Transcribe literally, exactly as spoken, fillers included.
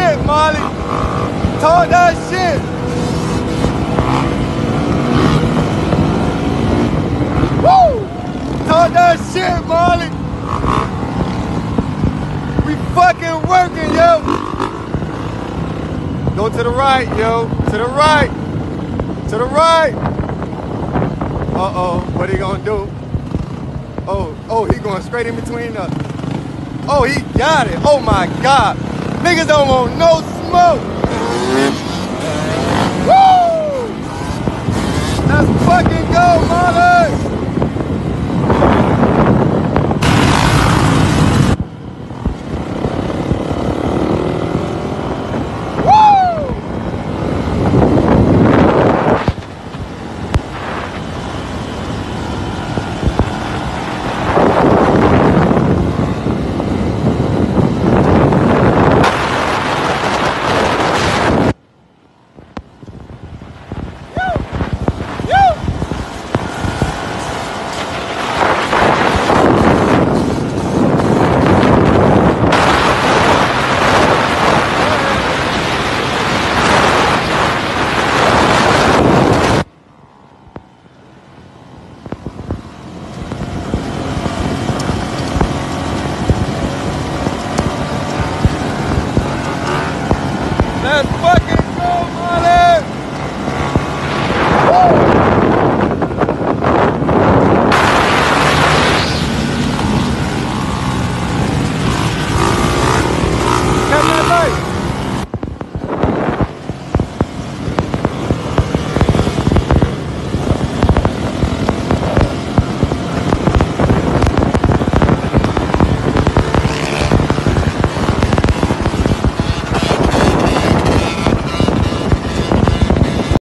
shit, Molly. Talk that shit. Woo! Talk that shit, Molly. We fucking working, yo. Go to the right, yo. To the right. To the right. Uh-oh, what he gonna do? Oh, oh, he going straight in between us. Oh, he got it. Oh my God. Niggas don't want no smoke.